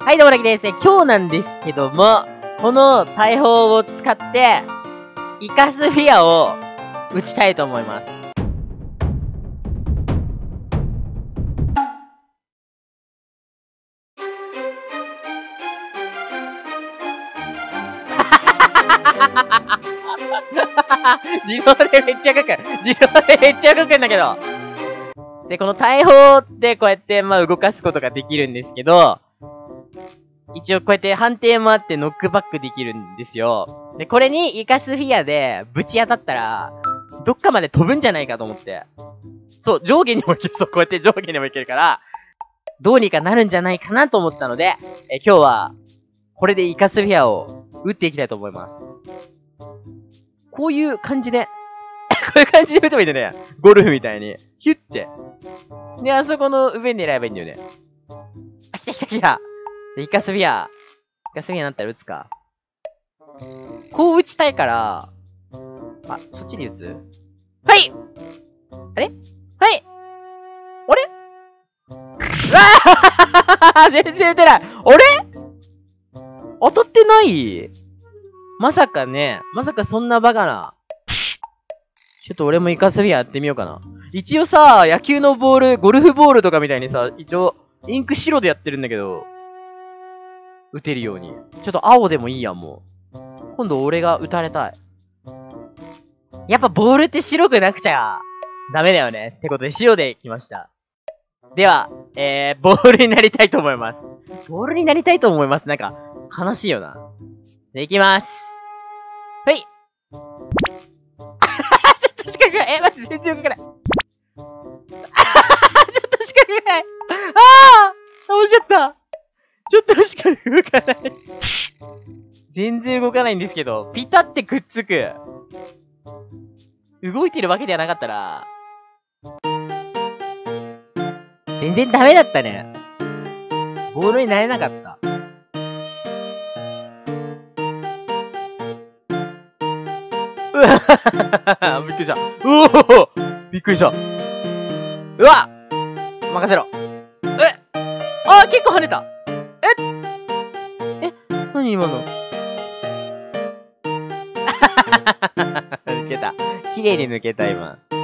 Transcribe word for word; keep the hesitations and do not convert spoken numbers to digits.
はい、どうもだけですね。今日なんですけども、この大砲を使って、イカスフィアを撃ちたいと思います。自動でめっちゃ動く。自動でめっちゃ動くんだけど。で、この大砲ってこうやって、まあ動かすことができるんですけど、一応こうやって判定もあってノックバックできるんですよ。で、これにイカスフィアでぶち当たったら、どっかまで飛ぶんじゃないかと思って。そう、上下にもいける。そう、こうやって上下にもいけるから、どうにかなるんじゃないかなと思ったので、え今日は、これでイカスフィアを撃っていきたいと思います。こういう感じで、こういう感じで撃てばいいんだよね。ゴルフみたいに。ヒュッて。で、あそこの上に狙えばいいんだよね。あ、来た来た来た。で、イカスフィア。イカスフィアになったら撃つか。こう撃ちたいから、あ、そっちに撃つ？はいあれはい、あれうわあ全然撃てない。あれ当たってない？まさかね、まさかそんなバカな。ちょっと俺もイカスフィアやってみようかな。一応さ、野球のボール、ゴルフボールとかみたいにさ、一応、インク白でやってるんだけど、撃てるように。ちょっと青でもいいやん、もう。今度俺が撃たれたい。やっぱボールって白くなくちゃ、ダメだよね。ってことで白で来ました。では、えー、ボールになりたいと思います。ボールになりたいと思います。なんか、悲しいよな。じゃあ行きます。はい。ちょっとしか動かない。え、待って、全然動かない。ちょっとしか動かない。ああ落ちちゃった。ちょっとしか動かない。全然動かないんですけど、ピタってくっつく。動いてるわけではなかったら、全然ダメだったね。ボールになれなかった。うわびっくりした。うおびっくりした。うわ任せろ。えあー、結構跳ねた。ええ何今の抜けた。綺麗に抜けた、今。